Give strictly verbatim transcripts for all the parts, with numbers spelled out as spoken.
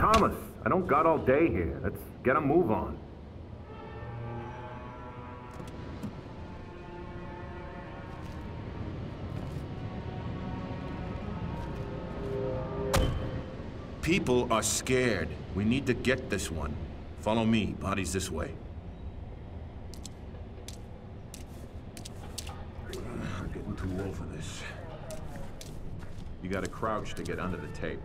Thomas, I don't got all day here. Let's get a move on. People are scared. We need to get this one. Follow me. Body's this way. I'm getting too old for this. You gotta crouch to get under the tape.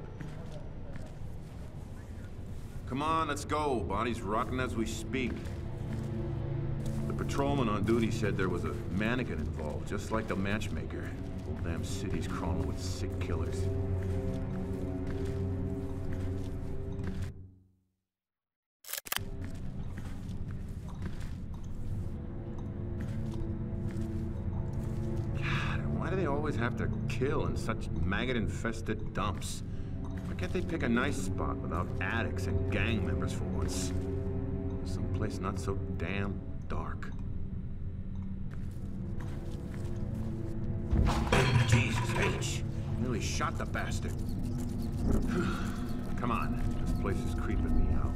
Come on, let's go. Body's rocking as we speak. The patrolman on duty said there was a mannequin involved, just like the matchmaker. Whole damn city's crawling with sick killers. Why do they always have to kill in such maggot-infested dumps? Why can't they pick a nice spot without addicts and gang members for once? Someplace not so damn dark. Jesus H! Nearly shot the bastard. Come on, this place is creeping me out.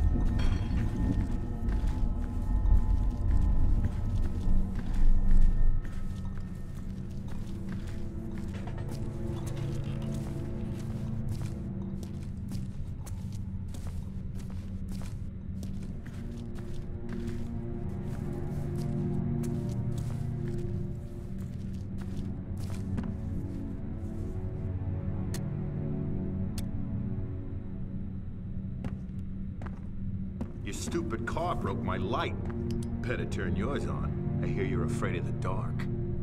Your stupid car broke my light. Better turn yours on. I hear you're afraid of the dark.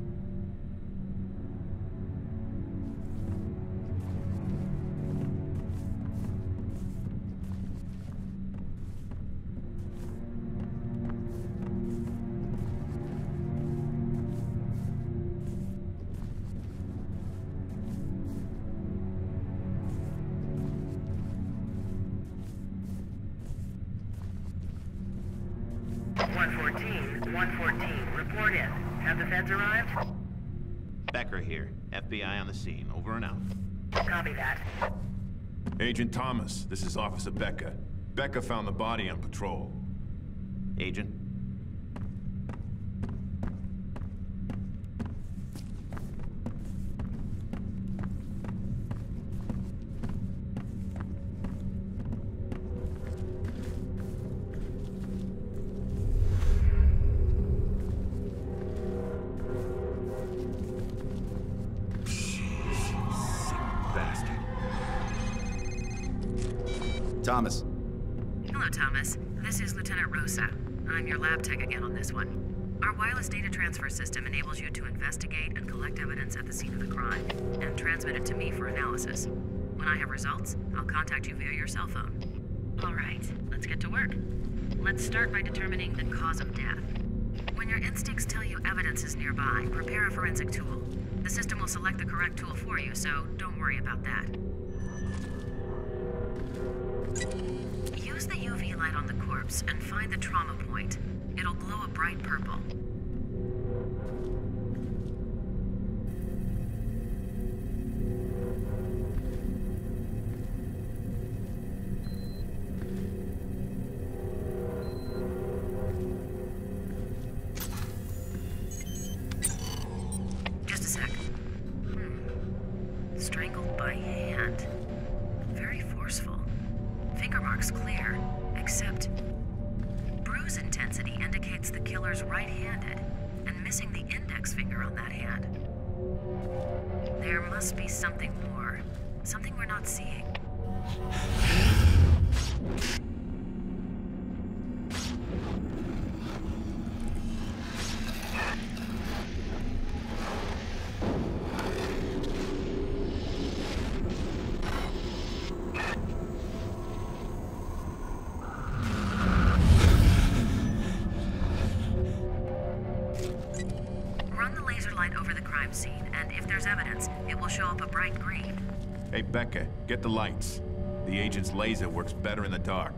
one fourteen, one fourteen, report in. Have the feds arrived? Becker here. F B I on the scene. Over and out. Copy that. Agent Thomas, this is Officer Becker. Becker found the body on patrol. Agent? Thomas. Hello, Thomas. This is Lieutenant Rosa. I'm your lab tech again on this one. Our wireless data transfer system enables you to investigate and collect evidence at the scene of the crime, and transmit it to me for analysis. When I have results, I'll contact you via your cell phone. All right, let's get to work. Let's start by determining the cause of death. When your instincts tell you evidence is nearby, prepare a forensic tool. The system will select the correct tool for you, so don't worry about that. Use the U V light on the corpse and find the trauma point. It'll glow a bright purple. Just a sec. Hmm. Strangled by hand. Very forceful. Finger marks clear, except bruise intensity indicates the killer's right-handed, and missing the index finger on that hand. There must be something more, something we're not seeing. Scene, and if there's evidence, it will show up a bright green. Hey, Becker, get the lights. The agent's laser works better in the dark.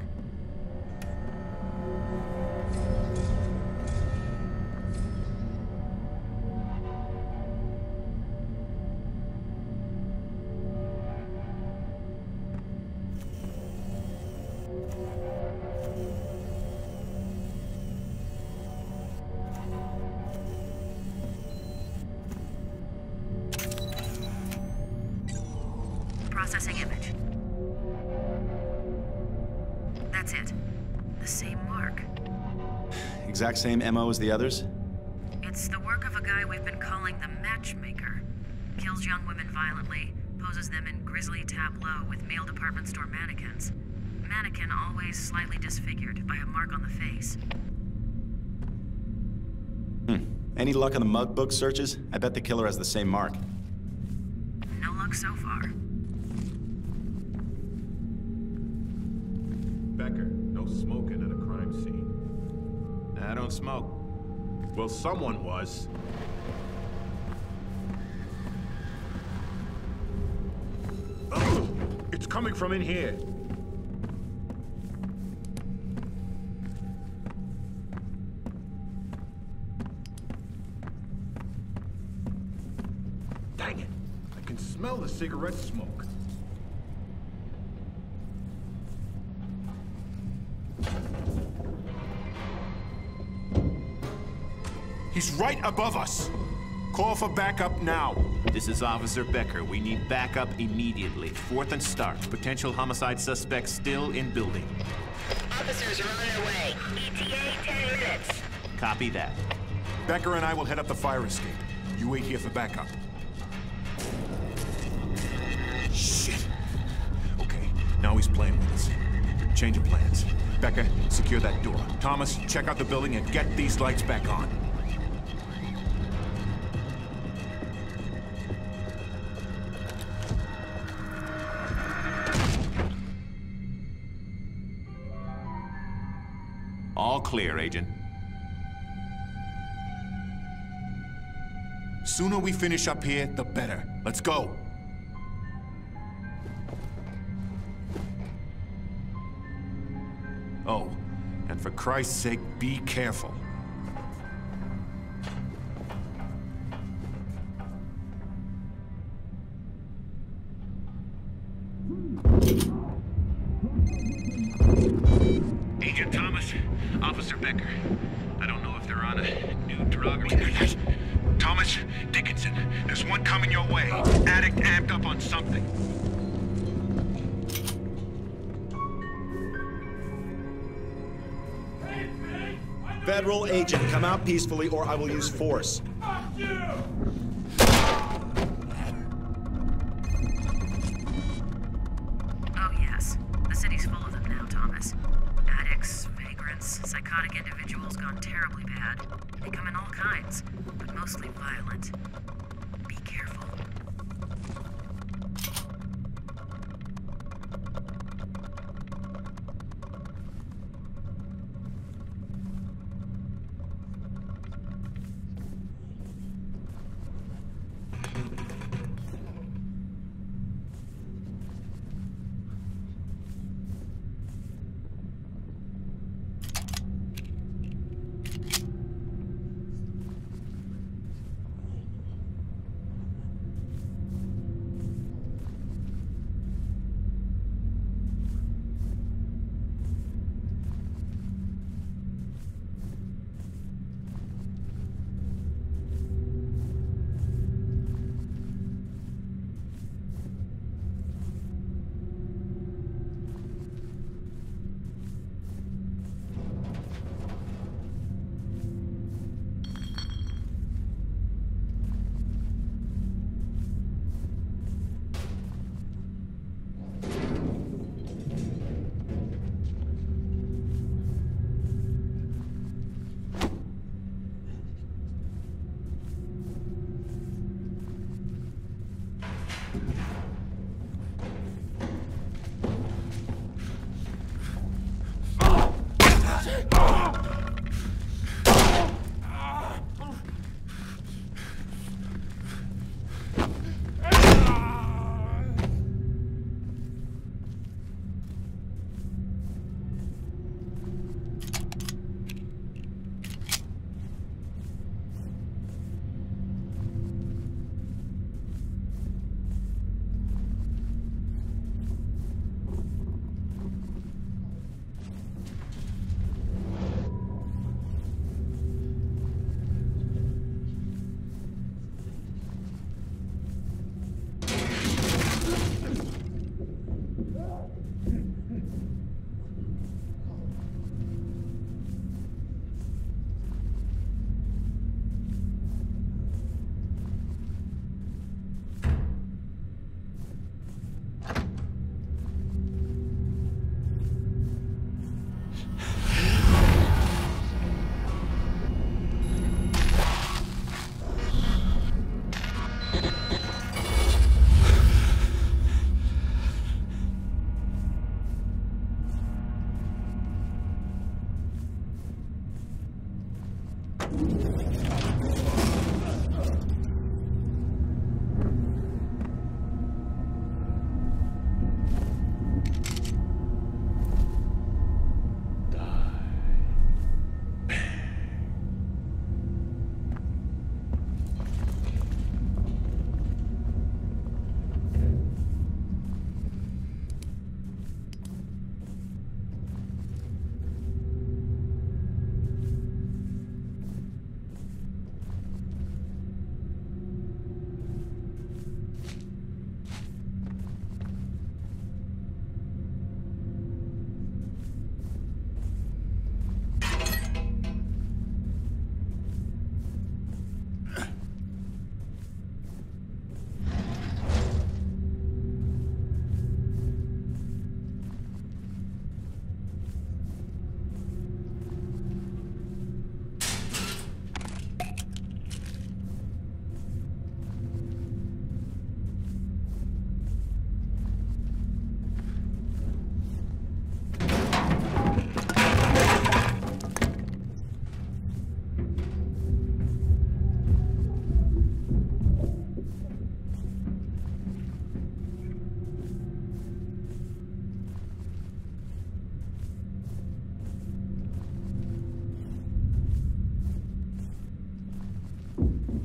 Processing image. That's it. The same mark. Exact same M O as the others? It's the work of a guy we've been calling the matchmaker. Kills young women violently, poses them in grisly tableau with male department store mannequins. Mannequin always slightly disfigured by a mark on the face. Hmm. Any luck on the mug book searches? I bet the killer has the same mark. No luck so far. Becker, no smoking at a crime scene. I don't smoke. Well, someone was. Oh, it's coming from in here. Dang it! I can smell the cigarette smoke. He's right above us. Call for backup now. This is Officer Becker. We need backup immediately. Fourth and Stark. Potential homicide suspect still in building. Officers are on their way. E T A ten minutes. Copy that. Becker and I will head up the fire escape. You wait here for backup. Shit. Okay, now he's playing with us. Change of plans. Becker, secure that door. Thomas, check out the building and get these lights back on. All clear, Agent. Sooner we finish up here, the better. Let's go. Oh, and for Christ's sake, be careful. Agent Thomas, Officer Becker. I don't know if they're on a new drug or... Thomas, Dickinson, there's one coming your way. Addict amped up on something. Federal agent, come out peacefully or I will use force. Oh yes. The city's full of them now, Thomas. Addicts, vagrants, psychotic individuals gone terribly bad. They come in all kinds, but mostly violent. Be careful.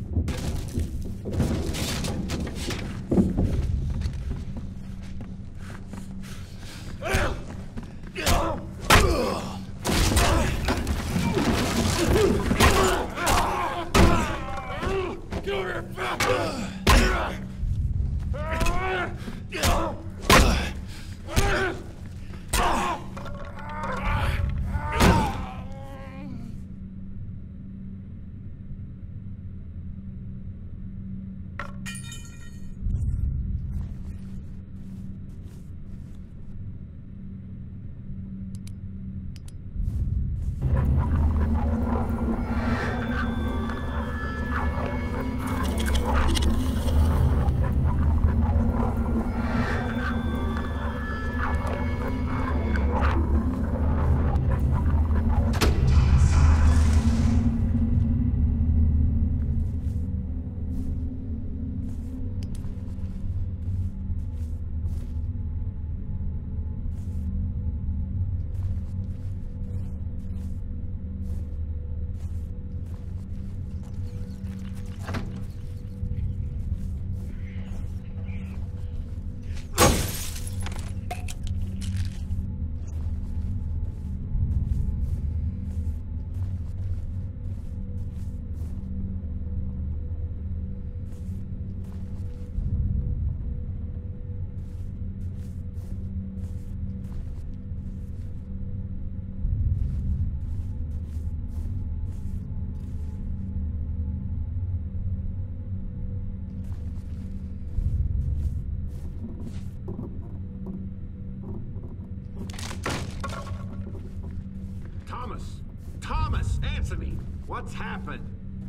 Thomas! Thomas! Answer me! What's happened?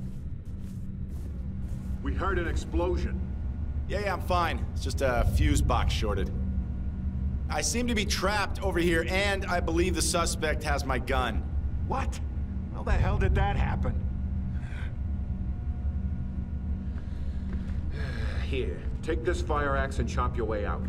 We heard an explosion. Yeah, yeah, I'm fine. It's just a fuse box shorted. I seem to be trapped over here, and I believe the suspect has my gun. What? How the hell did that happen? Here, take this fire axe and chop your way out.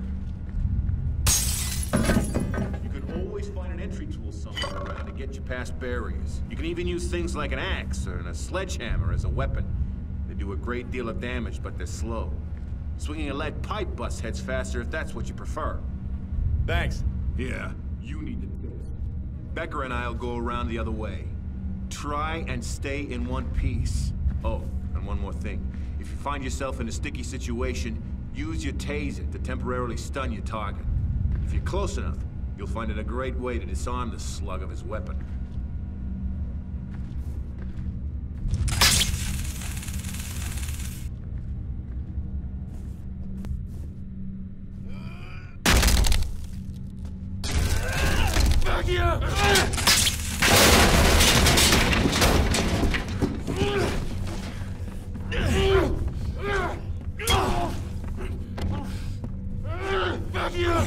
You can always find an entry tool somewhere around to get you past barriers. You can even use things like an axe or a sledgehammer as a weapon. They do a great deal of damage, but they're slow. Swinging a lead pipe busts heads faster if that's what you prefer. Thanks. Yeah, you need to do it. Becker and I'll go around the other way. Try and stay in one piece. Oh, and one more thing. If you find yourself in a sticky situation, use your taser to temporarily stun your target. If you're close enough, you'll find it a great way to disarm the slug of his weapon. Back here! Back here!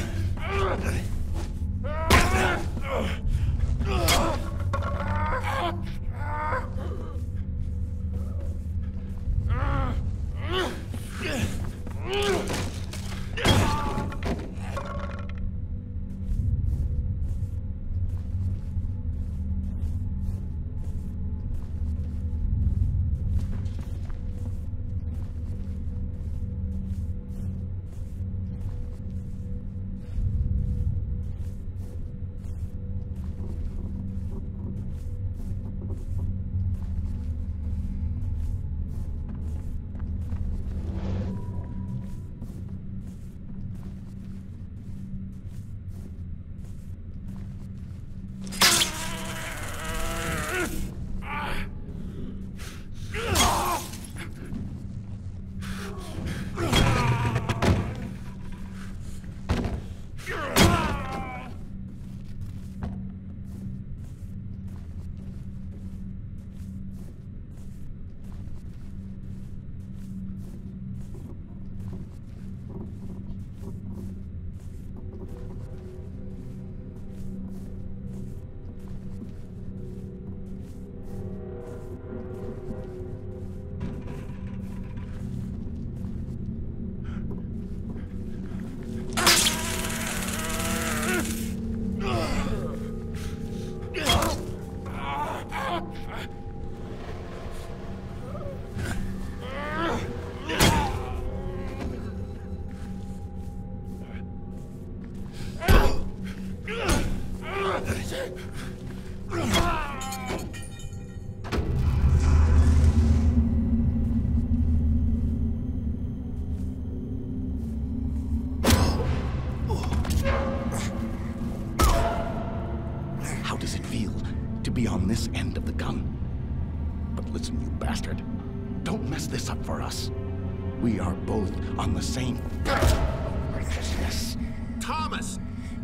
bastard. Don't mess this up for us. We are both on the same business. Thomas!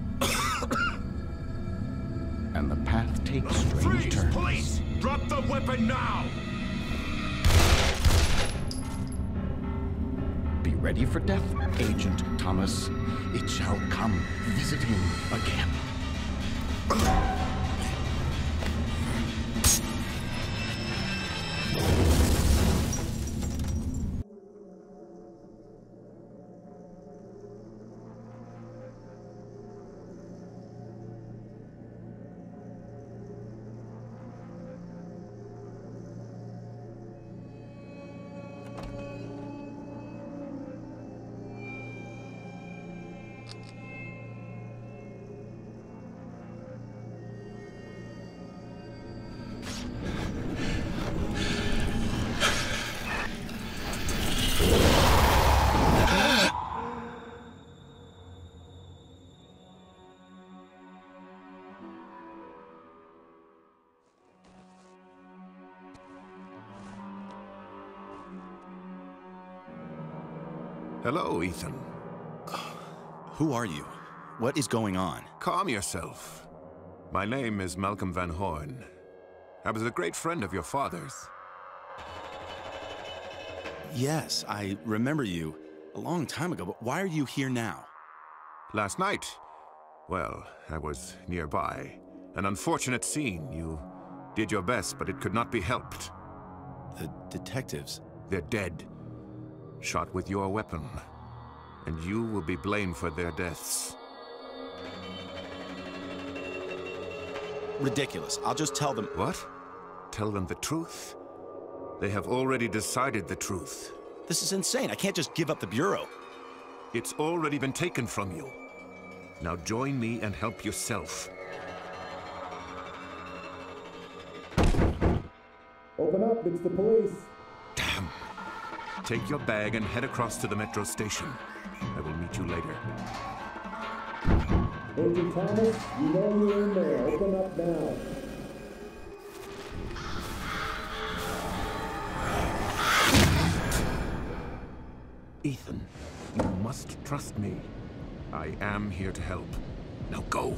And the path takes strange Freeze, turns. police! Drop the weapon now! Be ready for death, Agent Thomas. It shall come visiting again. Hello, Ethan. Who are you? What is going on? Calm yourself. My name is Malcolm Van Horn. I was a great friend of your father's. Yes, I remember you a long time ago, but why are you here now? Last night, well, I was nearby. An unfortunate scene. You did your best, but it could not be helped. The detectives? They're dead. Shot with your weapon. And you will be blamed for their deaths. Ridiculous. I'll just tell them... What? Tell them the truth? They have already decided the truth. This is insane. I can't just give up the Bureau. It's already been taken from you. Now join me and help yourself. Open up, it's the police. Damn. Take your bag and head across to the metro station. I will meet you later. Agent Thomas, you know you're in there. Open up now. Ethan, you must trust me. I am here to help. Now go.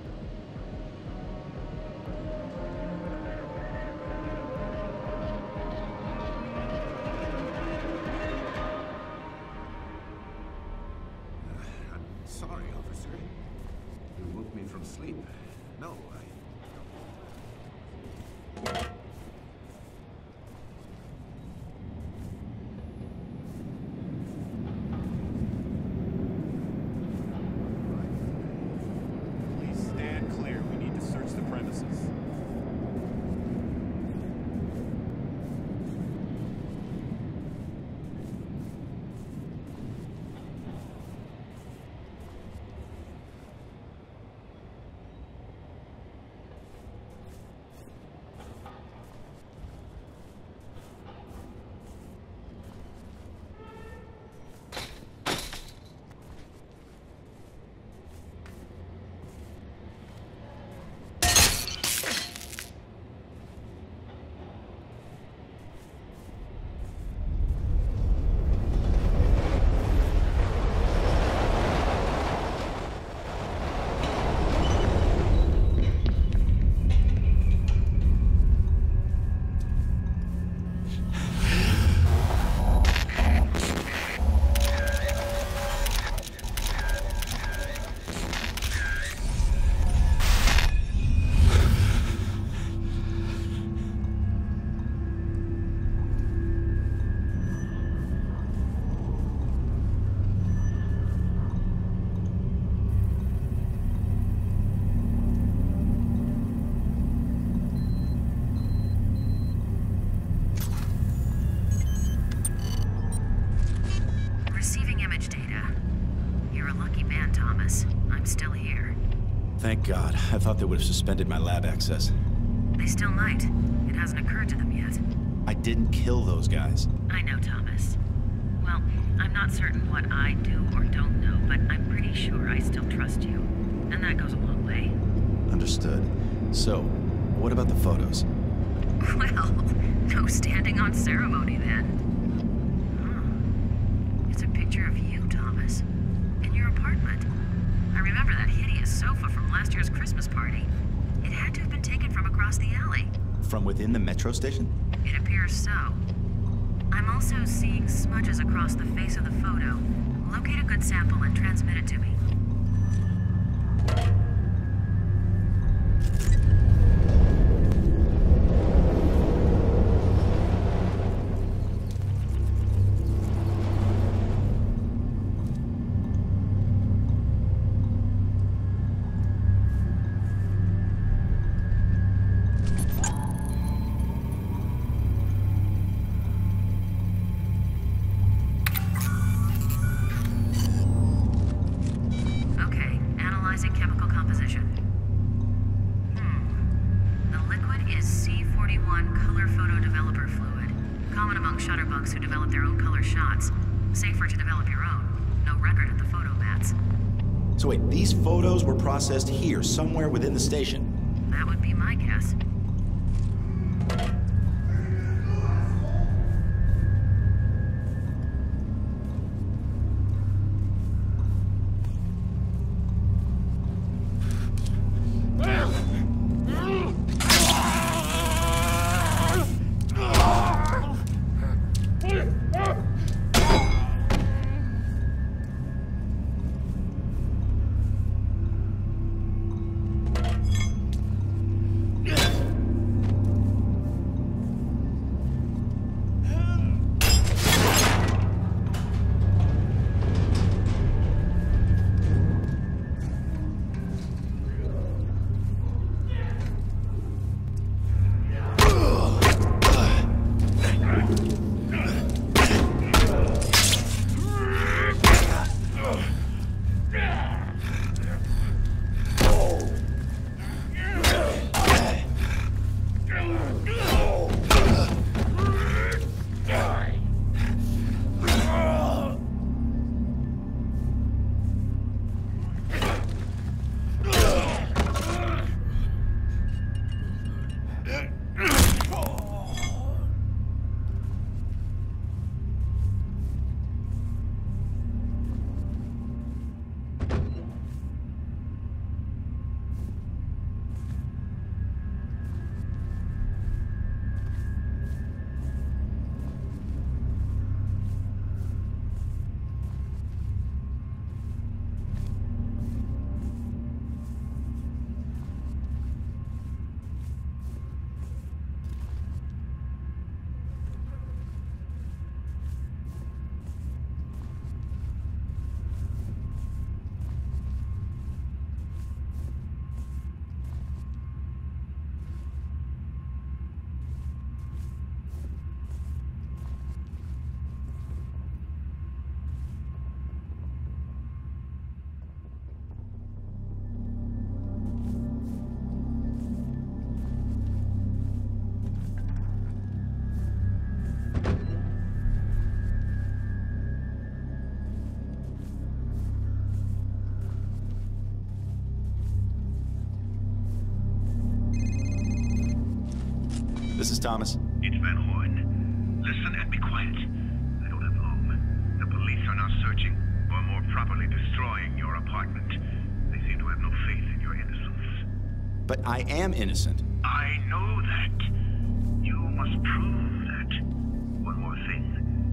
Sorry, officer. You woke me from sleep. No, I... Please stand clear. We need to search the premises. Thank God. I thought they would have suspended my lab access. They still might. It hasn't occurred to them yet. I didn't kill those guys. I know, Thomas. Well, I'm not certain what I do or don't know, but I'm pretty sure I still trust you. And that goes a long way. Understood. So, what about the photos? Well, no standing on ceremony then. Huh. It's a picture of you, Thomas, in your apartment. I remember that hideous sofa from last year's Christmas party. It had to have been taken from across the alley. From within the metro station? It appears so. I'm also seeing smudges across the face of the photo. Locate a good sample and transmit it to me. Who develop their own color shots. Safer to develop your own. No record at the photo mats. So wait, these photos were processed here, somewhere within the station? That would be my guess. This is Thomas. It's Van Horn. Listen and be quiet. I don't have long. The police are now searching, or more properly destroying, your apartment. They seem to have no faith in your innocence. But I am innocent. I know that. You must prove that. One more thing.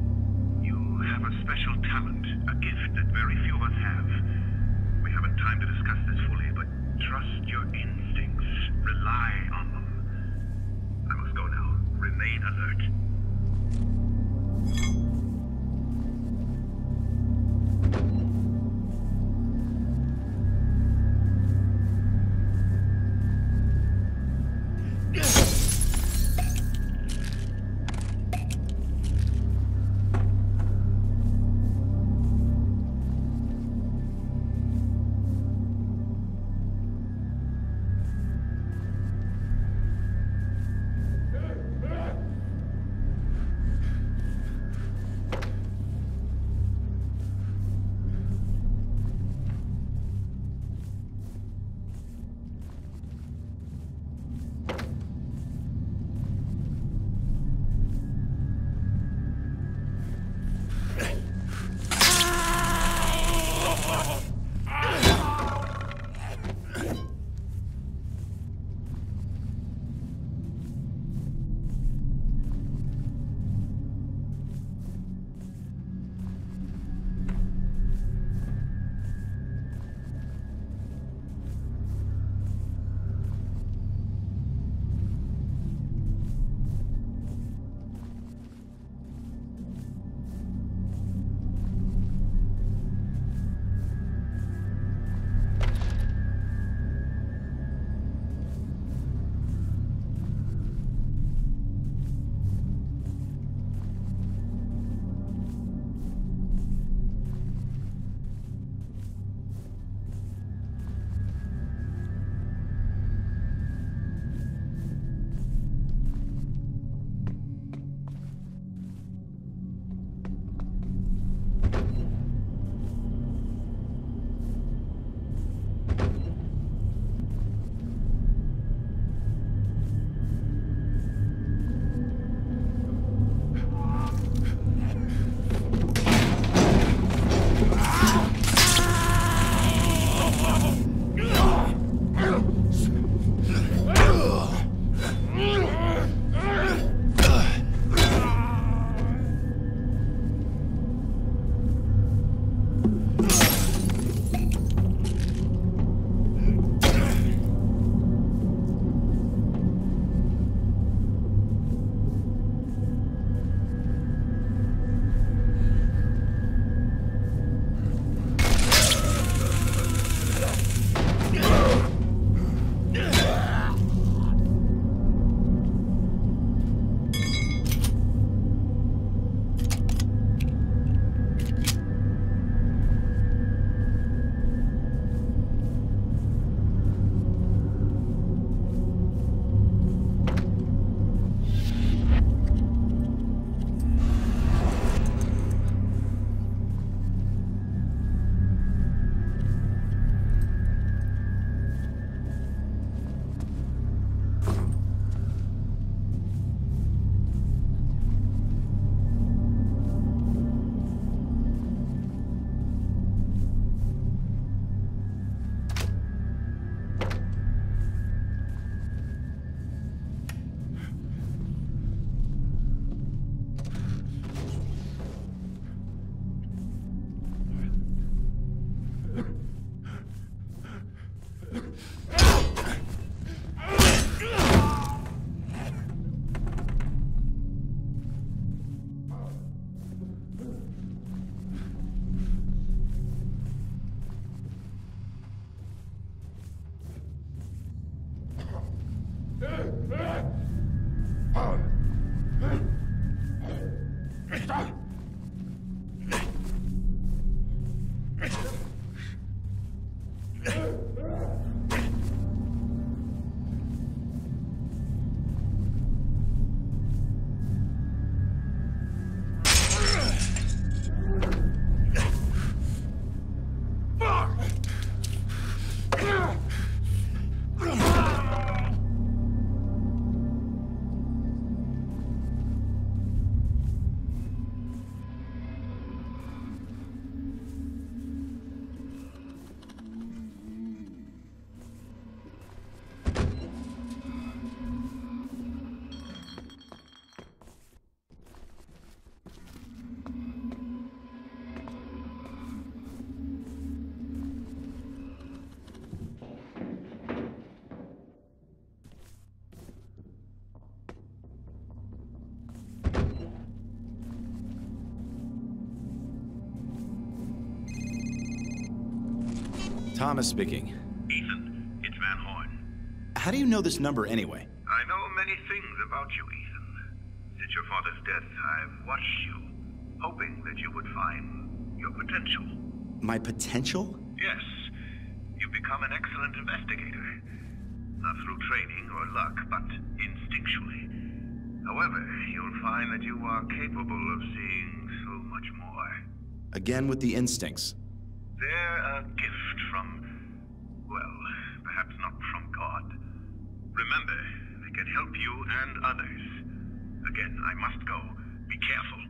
You have a special talent, a gift that very few of us have. We haven't time to discuss this fully, but trust your instincts. Rely on them. I must go now. Remain alert. Thomas speaking. Ethan, it's Van Horn. How do you know this number anyway? I know many things about you, Ethan. Since your father's death, I've watched you, hoping that you would find your potential. My potential? Yes. You've become an excellent investigator. Not through training or luck, but instinctually. However, you'll find that you are capable of seeing so much more. Again with the instincts. They're a gift from, well, perhaps not from God. Remember, they can help you and others. Again, I must go. Be careful.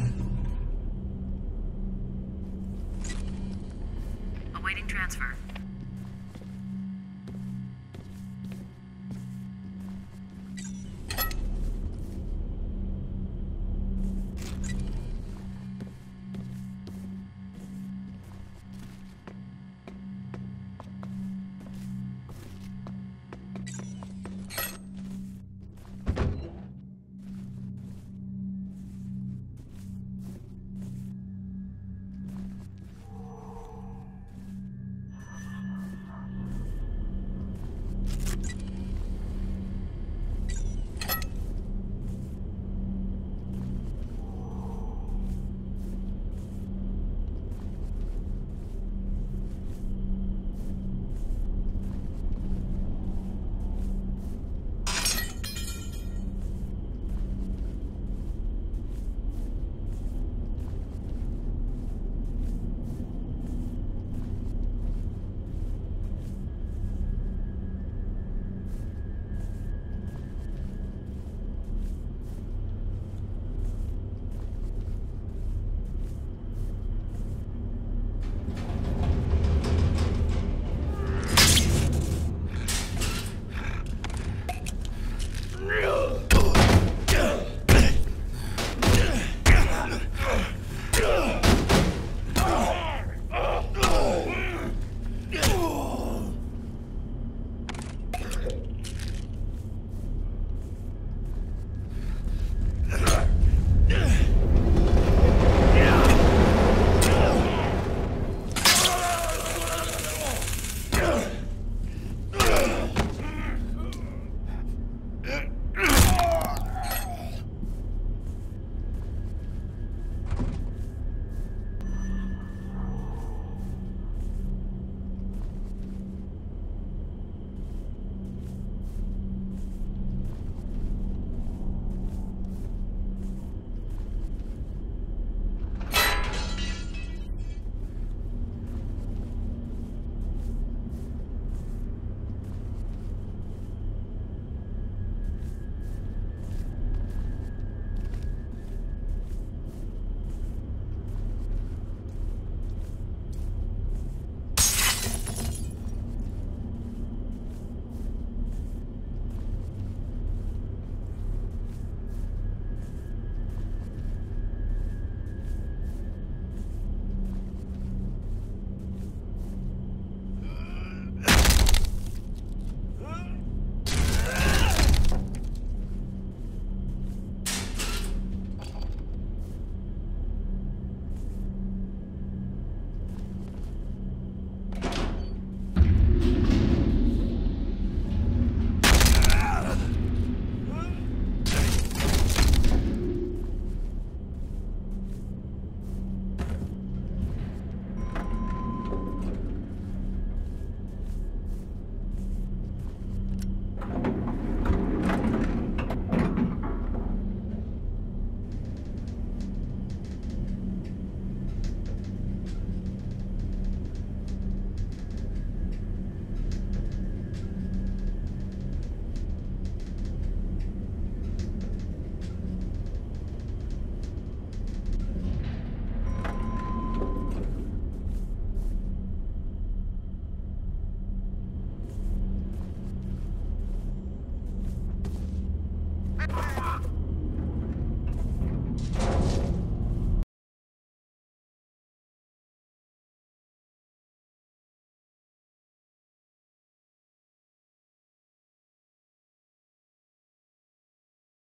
Awaiting transfer.